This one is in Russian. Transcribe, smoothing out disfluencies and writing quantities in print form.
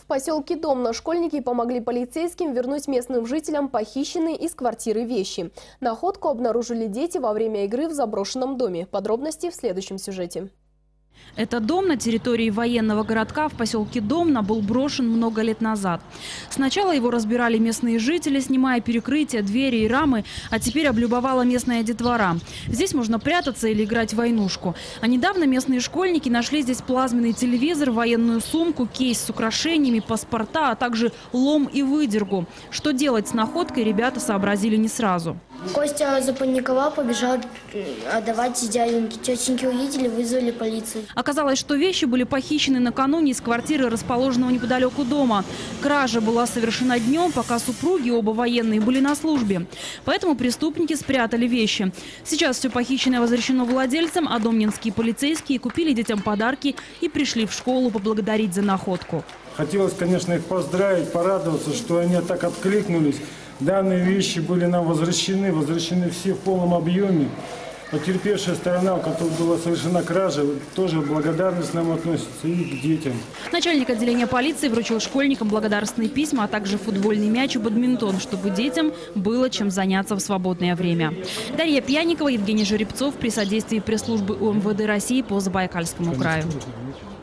В поселке Домна школьники помогли полицейским вернуть местным жителям похищенные из квартиры вещи. Находку обнаружили дети во время игры в заброшенном доме. Подробности в следующем сюжете. Этот дом на территории военного городка в поселке Домна был брошен много лет назад. Сначала его разбирали местные жители, снимая перекрытия, двери и рамы, а теперь облюбовала местная детвора. Здесь можно прятаться или играть в войнушку. А недавно местные школьники нашли здесь плазменный телевизор, военную сумку, кейс с украшениями, паспорта, а также лом и выдергу. Что делать с находкой, ребята сообразили не сразу. Костя запаниковал, побежал отдавать дяденьке. Тетеньки увидели, вызвали полицию. Оказалось, что вещи были похищены накануне из квартиры, расположенного неподалеку дома. Кража была совершена днем, пока супруги, оба военные, были на службе. Поэтому преступники спрятали вещи. Сейчас все похищенное возвращено владельцам, а домнинские полицейские купили детям подарки и пришли в школу поблагодарить за находку. Хотелось, конечно, их поздравить, порадоваться, что они так откликнулись. Данные вещи были нам возвращены все в полном объеме. Потерпевшая сторона, у которой была совершена кража, тоже благодарность нам относится и к детям. Начальник отделения полиции вручил школьникам благодарственные письма, а также футбольный мяч и бадминтон, чтобы детям было чем заняться в свободное время. Дарья Пьяникова, Евгений Жеребцов при содействии пресс-службы УМВД России по Забайкальскому краю.